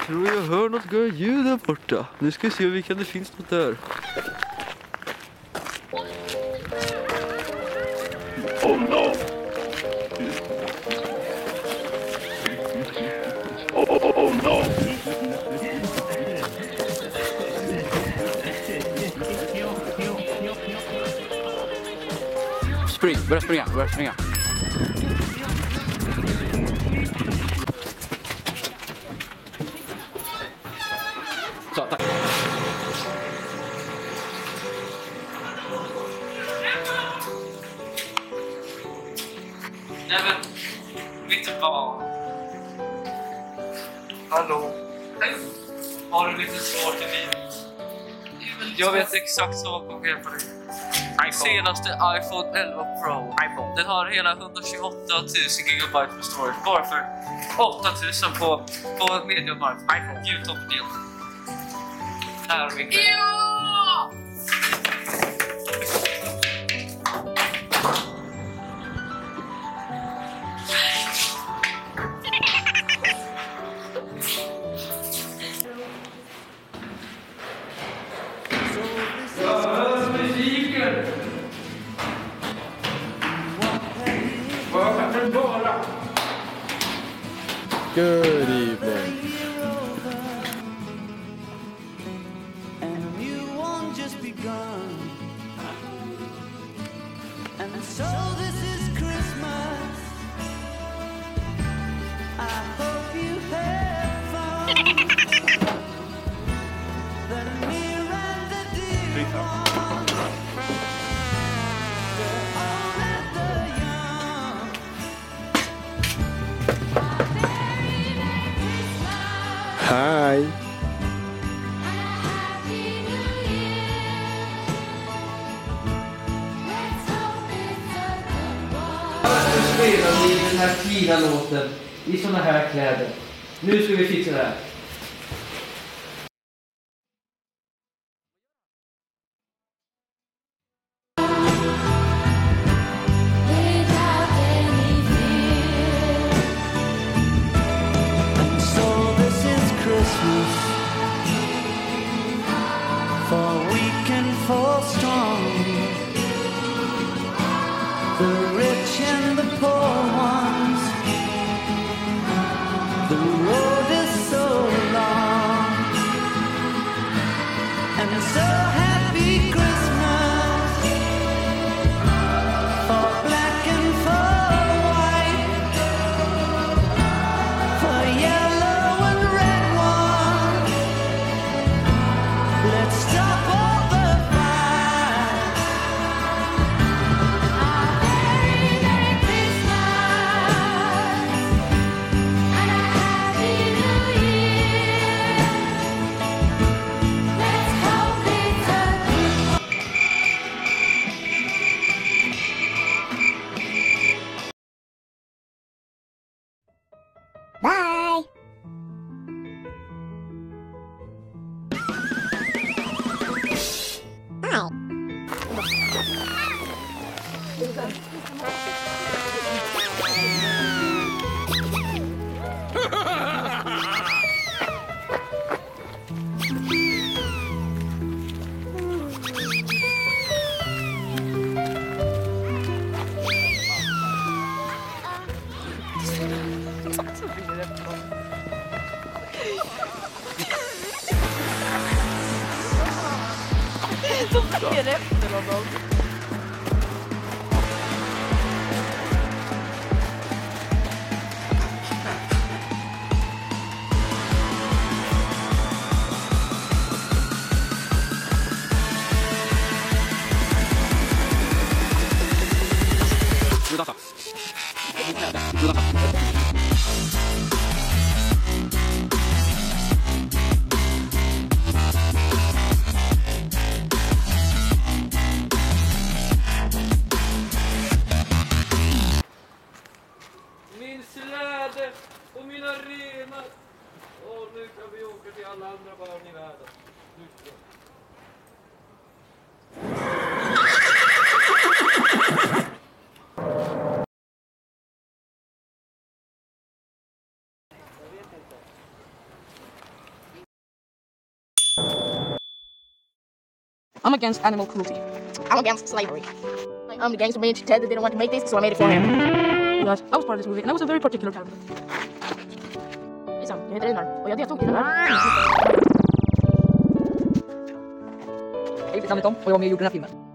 tror jag hör något ljud där borta. Nu ska vi se om det finns något där. Oh no! Oh no! Börja springa. Så, tack. Nej men, vet du vad? Hallå? Har du lite svårt i livet? Jag vet exakt vad som sker på dig. Senaste iPhone 11 Pro. Den har hela 128 000 GB med storage. Bara för 8 000 på Mediamarkt. YouTube-del. Här har vi. Ja! Good evening. And you won't just begun. And so this is Christmas. I hope you have fun. The near and the dear ones. The old and the young. Hi. Spelar vi den här fina låten i såna här kläder. Nu ska vi fixa det här. So this is Christmas for weak and for strong, the rich and the poor ones. The road is so long, and so happy Christmas for black and for white, for yellow and red one. Let's stop all the fight. Merry Christmas and a Happy New Year. Let's hope it's a good Bye. De följer efter honom. I'm against animal cruelty. I'm against slavery. I'm against me and Ted that didn't want to make this, so I made it for him. Yes, I was part of this movie, and I was a very particular character. Listen, jag heter Einar och jag deltog i den här. Hej, mitt namn är Tom och jag var med och gjorde den här filmen.